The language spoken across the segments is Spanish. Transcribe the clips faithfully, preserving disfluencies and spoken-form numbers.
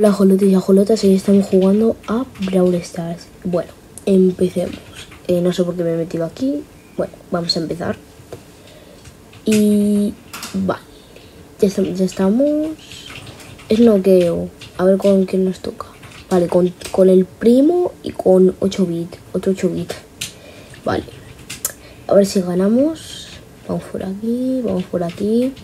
Hola Jolotes y Ajolotas, hoy estamos jugando a Brawl Stars. Bueno, empecemos. eh, No sé por qué me he metido aquí. Bueno, vamos a empezar. Y... vale, ya, estamos, ya estamos. Es noqueo. A ver con quién nos toca. Vale, con, con el primo y con ocho bits. Otro ocho bits. Vale, a ver si ganamos. Vamos por aquí, vamos por aquí.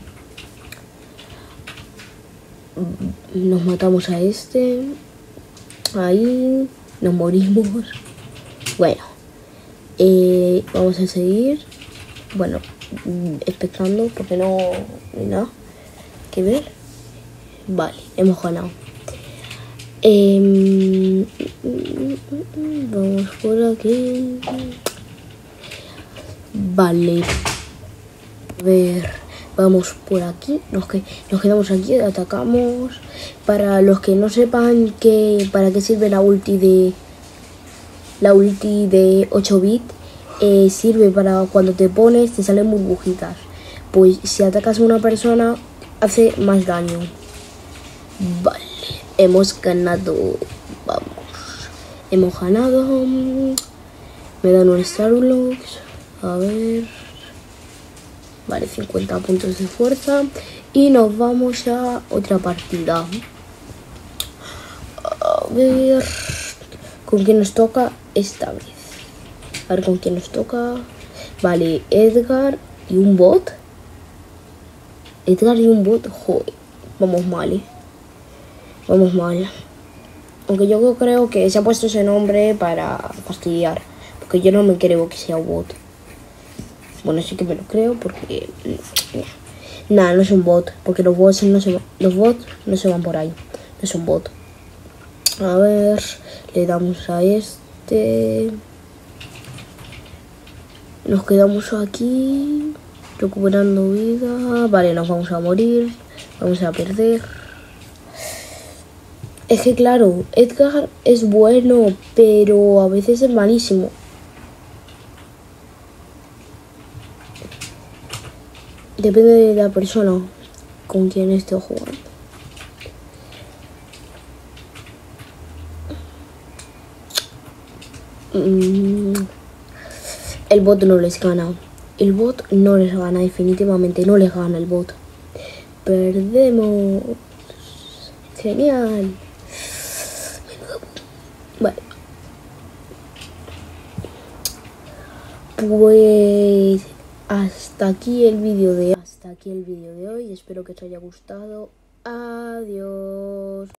Nos matamos a este. Ahí nos morimos. Bueno, eh, vamos a seguir. Bueno, expectando porque no hay nada que ver. Vale, hemos ganado. Eh, vamos por aquí. Vale. A ver, vamos por aquí. Nos, que, nos quedamos aquí, atacamos. Para los que no sepan que para qué sirve la ulti de la ulti de ocho bits, eh, sirve para cuando te pones te salen burbujitas. Pues si atacas a una persona hace más daño. Vale, hemos ganado. Vamos, hemos ganado. Me dan un Starlux. A ver. Vale, cincuenta puntos de fuerza. Y nos vamos a otra partida. A ver con quién nos toca esta vez. A ver con quién nos toca. Vale, Edgar y un bot. Edgar y un bot. Joder, vamos mal, eh. Vamos mal. Aunque yo creo que se ha puesto ese nombre para fastidiar. Porque yo no me creo que sea un bot. Bueno, sí que me lo creo porque... Nada, no es un bot. Porque los bots no se, los bots no se van por ahí. No es un bot. A ver, le damos a este. Nos quedamos aquí recuperando vida. Vale, nos vamos a morir. Vamos a perder. Es que claro, Edgar es bueno, pero a veces es malísimo. Depende de la persona con quien esté jugando. El bot no les gana. El bot no les gana, definitivamente no les gana el bot. Perdemos. Genial. Vale. Pues hasta aquí el vídeo de hasta aquí el vídeo de hoy. Espero que os haya gustado. Adiós.